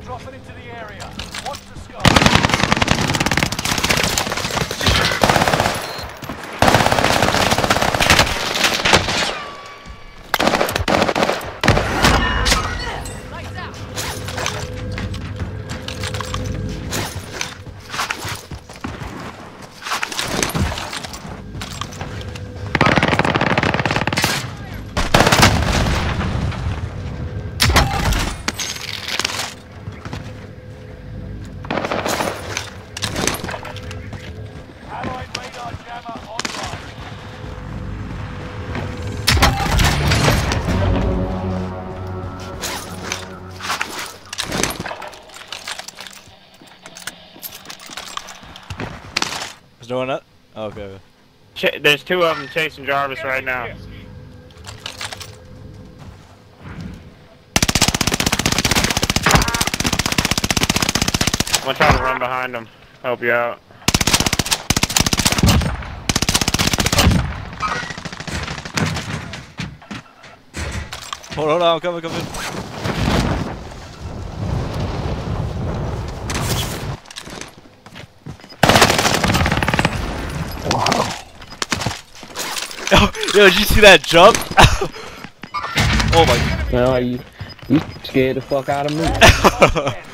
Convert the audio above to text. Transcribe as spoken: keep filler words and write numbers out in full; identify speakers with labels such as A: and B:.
A: dropping into the area. Watch the sky. Allied radar jammer online.
B: Is no one up? Oh, okay.
C: Ch there's two of them chasing Jarvis right now. I'm gonna try to run behind them. Help you out.
B: Hold on, hold on, I'm coming, coming.
D: Wow.
B: Oh, yo, did you see that jump? Oh my.
D: No, you, you scared the fuck out of me.